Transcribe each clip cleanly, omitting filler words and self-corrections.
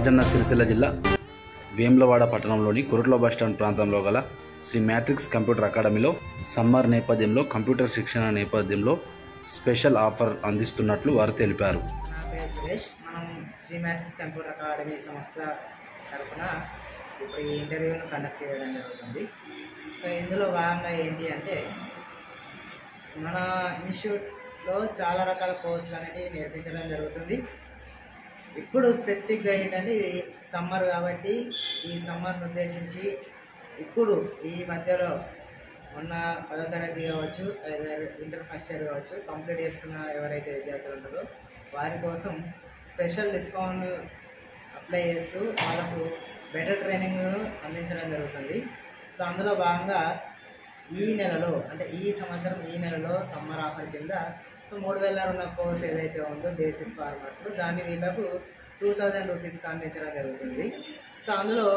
రాజన్న సిరిసిల్ల జిల్లా వేములవాడ పట్టణంలోని కురుట్ల బస్టాండ్ ప్రాంతంలో గల శ్రీ మ్యాట్రిక్స్ కంప్యూటర్ అకాడమీలో సమ్మర్ నేపథ్యంలో కంప్యూటర్ శిక్షణ నేపథ్యంలో స్పెషల్ ఆఫర్ అందిస్తున్నట్లు వారు తెలిపారు. నా పేరు సురేష్. మనం శ్రీ మ్యాట్రిక్స్ కంప్యూటర్ అకాడమీ సంస్థ తరఫున ఇప్పుడు ఈ ఇంటర్వ్యూను కండక్ట్ చేయడం జరుగుతుంది. సో ఇందులో భాగంగా ఏంటి అంటే మన ఇన్స్టిట్యూట్లో చాలా రకాల కోర్సులు అనేవి నేర్పించడం జరుగుతుంది. ఇప్పుడు స్పెసిఫిక్గా ఏంటంటే ఇది సమ్మర్ కాబట్టి ఈ సమ్మర్ను ఉద్దేశించి ఇప్పుడు ఈ మధ్యలో మొన్న 10వ తరగతి కావచ్చు, ఇంటర్ ఫస్ట్ ఇయర్ కావచ్చు, కంప్లీట్ చేసుకున్న ఎవరైతే విద్యార్థులు ఉంటారో వారి కోసం స్పెషల్ డిస్కౌంట్ అప్లై చేస్తూ వాళ్ళకు బెటర్ ట్రైనింగ్ అందించడం జరుగుతుంది. సో అందులో భాగంగా ఈ నెలలో అంటే ఈ సంవత్సరం ఈ నెలలో సమ్మర్ ఆఫర్ కింద సో 3000 ఉన్న కోర్స్ ఏదైతే ఉందో బేసిక్ ఫార్మాట్లో దాన్ని వీళ్ళకు 2000 రూపీస్కి అందించడం జరుగుతుంది. సో అందులో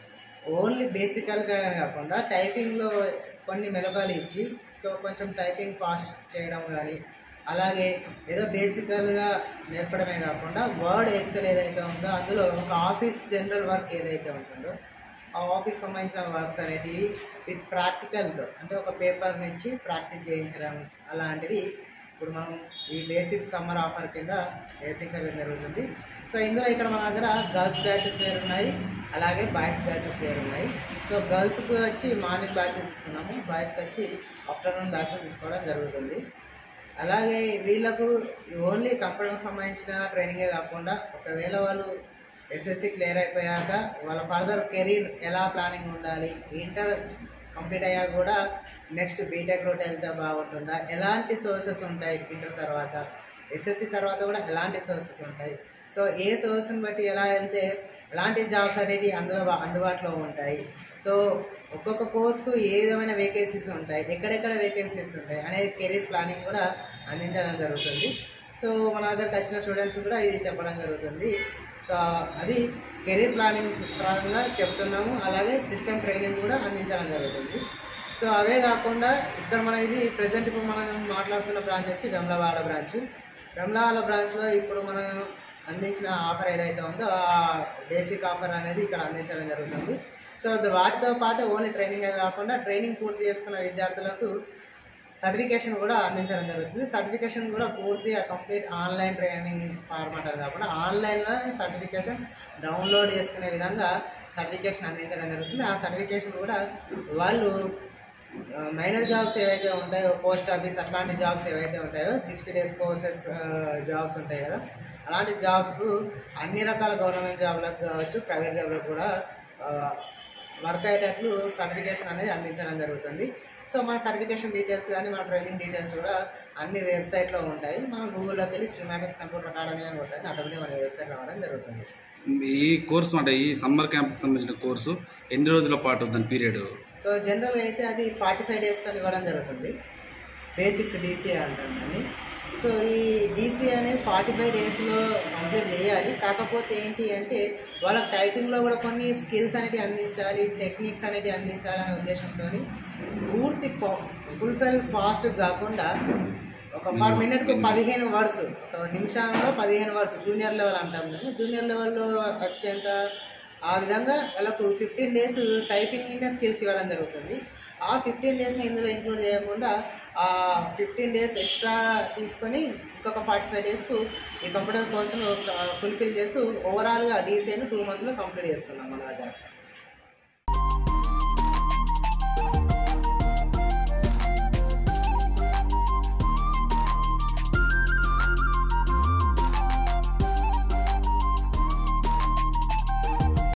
ఓన్లీ బేసికల్గా కాకుండా టైపింగ్లో కొన్ని మెలకువలు ఇచ్చి సో కొంచెం టైపింగ్ ఫాస్ట్ చేయడం కానీ అలాగే ఏదో బేసికల్గా నేర్పడమే కాకుండా వర్డ్ ఎక్సెల్ ఏదైతే ఉందో అందులో ఒక ఆఫీస్ జనరల్ వర్క్ ఏదైతే ఉంటుందో ఆ ఆఫీస్ సంబంధించిన వర్క్స్ అనేటివి విత్ ప్రాక్టికల్తో అంటే ఒక పేపర్ని ఇచ్చి ప్రాక్టీస్ చేయించడం అలాంటివి ఇప్పుడు మనం ఈ బేసిక్ సమ్మర్ ఆఫర్ కింద నేర్పించడం జరుగుతుంది. సో ఇందులో ఇక్కడ మన దగ్గర గర్ల్స్ బ్యాచెస్ వేరు ఉన్నాయి, అలాగే బాయ్స్ బ్యాచెస్ వేరు ఉన్నాయి. సో గర్ల్స్కి వచ్చి మార్నింగ్ బ్యాచెస్ తీసుకున్నాము, బాయ్స్కి వచ్చి ఆఫ్టర్నూన్ బ్యాచెస్ తీసుకోవడం జరుగుతుంది. అలాగే వీళ్ళకు ఓన్లీ కంప్యూటర్కి సంబంధించిన ట్రైనింగే కాకుండా ఒకవేళ వాళ్ళు ఎస్ఎస్సి క్లియర్ అయిపోయాక వాళ్ళ ఫర్దర్ కెరీర్ ఎలా ప్లానింగ్ ఉండాలి, ఇంటర్ కంప్లీట్ అయ్యాక కూడా నెక్స్ట్ బీటెక్ రూట్ వెళ్తే బాగుంటుందా, ఎలాంటి సోర్సెస్ ఉంటాయి ఇంటర్ తర్వాత, ఎస్ఎస్సి తర్వాత కూడా ఎలాంటి సోర్సెస్ ఉంటాయి, సో ఏ సోర్స్ని బట్టి ఎలా వెళ్తే ఎలాంటి జాబ్స్ అనేవి అందుబాటులో ఉంటాయి, సో ఒక్కొక్క కోర్సుకు ఏ విధమైన వేకెన్సీస్ ఉంటాయి, ఎక్కడెక్కడ వేకెన్సీస్ ఉంటాయి అనేది కెరీర్ ప్లానింగ్ కూడా అందించడం జరుగుతుంది. సో మన దగ్గరకు వచ్చిన స్టూడెంట్స్ కూడా ఇది చెప్పడం జరుగుతుంది. సో అది కెరీర్ ప్లానింగ్ పరంగా చెప్తున్నాము, అలాగే సిస్టమ్ ట్రైనింగ్ కూడా అందించడం జరుగుతుంది. సో అవే కాకుండా ఇక్కడ మన ఇది ప్రజెంట్ ఇప్పుడు మనం మాట్లాడుతున్న బ్రాంచ్ వచ్చి వెమ్లవాడ బ్రాంచ్. వెమ్లవాడ బ్రాంచ్లో ఇప్పుడు మనం అందించిన ఆఫర్ ఏదైతే ఉందో ఆ బేసిక్ ఆఫర్ అనేది ఇక్కడ అందించడం జరుగుతుంది. సో వాటితో పాటు ఓన్లీ ట్రైనింగే కాకుండా ట్రైనింగ్ పూర్తి చేసుకున్న విద్యార్థులకు సర్టిఫికేషన్ కూడా అందించడం జరుగుతుంది. సర్టిఫికేషన్ కూడా పూర్తిగా కంప్లీట్ ఆన్లైన్ ట్రైనింగ్ ఫార్మాట్ అని కాకుండా ఆన్లైన్లో సర్టిఫికేషన్ డౌన్లోడ్ చేసుకునే విధంగా సర్టిఫికేషన్ అందించడం జరుగుతుంది. ఆ సర్టిఫికేషన్ కూడా వాళ్ళు మైనర్ జాబ్స్ ఏవైతే ఉంటాయో పోస్ట్ ఆఫీస్ అట్లాంటి జాబ్స్ ఏవైతే ఉంటాయో 60 days కోర్సెస్ జాబ్స్ ఉంటాయి కదా, అలాంటి జాబ్స్కు అన్ని రకాల గవర్నమెంట్ జాబ్లకు కావచ్చు ప్రైవేట్ జాబ్లకు కూడా వర్క్ అయ్యేటట్లు సర్టిఫికేషన్ అనేది అందించడం జరుగుతుంది. సో మన సర్టిఫికేషన్ డీటెయిల్స్ కానీ మన ట్రైనింగ్ డీటెయిల్స్ కూడా అన్ని వెబ్సైట్లో ఉంటాయి. మనం గూగుల్లోకి వెళ్ళి శ్రీ మ్యాట్రిక్స్ కంప్యూటర్ అకాడమీ అని కొట్టాలి, అక్కడికి మన వెబ్సైట్ రావడం జరుగుతుంది. ఈ కోర్సు అంటే ఈ సమ్మర్ క్యాంప్కి సంబంధించిన కోర్సు ఎన్ని రోజుల పాటు దాని పీరియడ్? సో జనరల్గా అయితే అది 45 days ఇవ్వడం జరుగుతుంది. బేసిక్స్ డీసీఏ అంటాం కానీ సో ఈ డీసీఏ అనేది 45 daysలో కంప్లీట్ చేయాలి. కాకపోతే ఏంటి అంటే వాళ్ళకి టైపింగ్లో కూడా కొన్ని స్కిల్స్ అనేవి అందించాలి, టెక్నిక్స్ అనేవి అందించాలి అనే ఉద్దేశంతో పూర్తి ఫుల్ఫిల్ ఫాస్ట్ కాకుండా ఒక పర్ మినిట్కు 15 words, ఒక నిమిషంలో 15 words జూనియర్ లెవెల్ అంటాం కానీ జూనియర్ లెవెల్లో వచ్చేంత ఆ విధంగా వాళ్ళకు 15 days టైపింగ్ మీద స్కిల్స్ ఇవ్వడం జరుగుతుంది. ఆ 15 daysని ఇందులో ఇంక్లూడ్ చేయకుండా ఆ 15 days ఎక్స్ట్రా తీసుకొని ఇంకొక 45 daysకు ఈ కంప్యూటర్ కోర్సును ఫుల్ఫిల్ చేస్తూ ఓవరాల్గా డీసీఏని 2 monthsలో కంప్లీట్ చేస్తున్నాం మన దగ్గర.